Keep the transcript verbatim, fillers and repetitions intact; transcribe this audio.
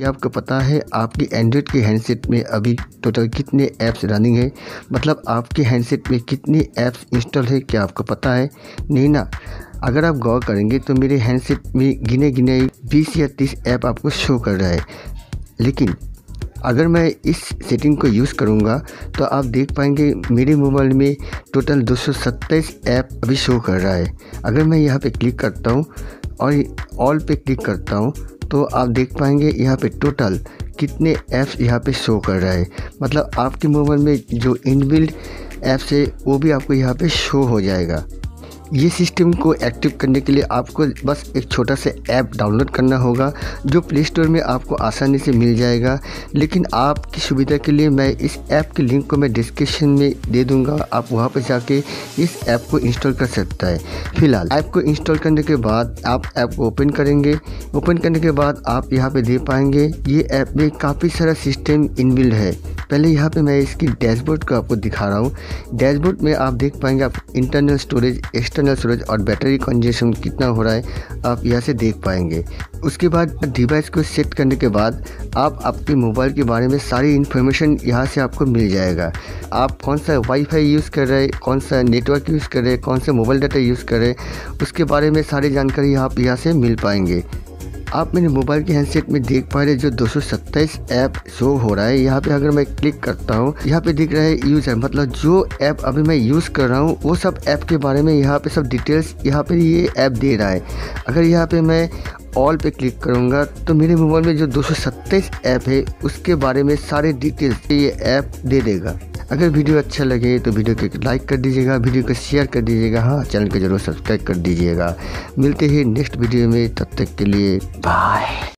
क्या आपको पता है आपकी एंड्रॉयड के हैंडसेट में अभी टोटल कितने ऐप्स रनिंग है? मतलब आपके हैंडसेट में कितने ऐप्स इंस्टॉल है, क्या आपको पता है? नहीं ना। अगर आप गौर करेंगे तो मेरे हैंडसेट में गिने गिने बीस या तीस ऐप आपको शो कर रहा है। लेकिन अगर मैं इस सेटिंग को यूज़ करूँगा तो आप देख पाएंगे मेरे मोबाइल में टोटल दो सौ सत्ताईस ऐप अभी शो कर रहा है। अगर मैं यहाँ पे क्लिक करता हूँ और ऑल पे क्लिक करता हूँ तो आप देख पाएंगे यहाँ पे टोटल कितने ऐप्स यहाँ पे शो कर रहा है। मतलब आपके मोबाइल में जो इनबिल्ट ऐप्स है वो भी आपको यहाँ पे शो हो जाएगा। ये सिस्टम को एक्टिव करने के लिए आपको बस एक छोटा सा ऐप डाउनलोड करना होगा जो प्ले स्टोर में आपको आसानी से मिल जाएगा। लेकिन आपकी सुविधा के लिए मैं इस ऐप के लिंक को मैं डिस्क्रिप्शन में दे दूंगा, आप वहां पर जाके इस ऐप को इंस्टॉल कर सकता है। फिलहाल ऐप को इंस्टॉल करने के बाद आप ऐप को ओपन करेंगे। ओपन करने के बाद आप यहाँ पे देख पाएंगे ये ऐप में काफ़ी सारा सिस्टम इनबिल्ड है। पहले यहाँ पे मैं इसकी डैशबोर्ड को आपको दिखा रहा हूँ। डैशबोर्ड में आप देख पाएंगे आप इंटरनल स्टोरेज, एक्सटर्नल स्टोरेज और बैटरी कंजम्पशन कितना हो रहा है आप यहाँ से देख पाएंगे। उसके बाद डिवाइस को सेट करने के बाद आप आपके मोबाइल के बारे में सारी इन्फॉर्मेशन यहाँ से आपको मिल जाएगा। आप कौन सा वाईफाई यूज़ कर रहे हैं, कौन सा नेटवर्क यूज़ कर रहे हैं, कौन सा मोबाइल डाटा यूज़ कर रहे हैं, उसके बारे में सारी जानकारी आप यहाँ से मिल पाएंगे। आप मेरे मोबाइल के हैंडसेट में देख पा रहे जो दो सौ सत्ताईस ऐप शो हो रहा है। यहाँ पे अगर मैं क्लिक करता हूँ यहाँ पे दिख रहा है यूज़ है, मतलब जो ऐप अभी मैं यूज़ कर रहा हूँ वो सब ऐप के बारे में यहाँ पे सब डिटेल्स यहाँ पे ये ऐप दे रहा है। अगर यहाँ पे मैं ऑल पे क्लिक करूँगा तो मेरे मोबाइल में जो दो सौ सत्ताईस ऐप है उसके बारे में सारे डिटेल्स ये ऐप दे देगा। अगर वीडियो अच्छा लगे तो वीडियो को लाइक कर दीजिएगा, वीडियो को शेयर कर दीजिएगा, हाँ चैनल को जरूर सब्सक्राइब कर दीजिएगा। मिलते हैं नेक्स्ट वीडियो में, तब तक के लिए बाय।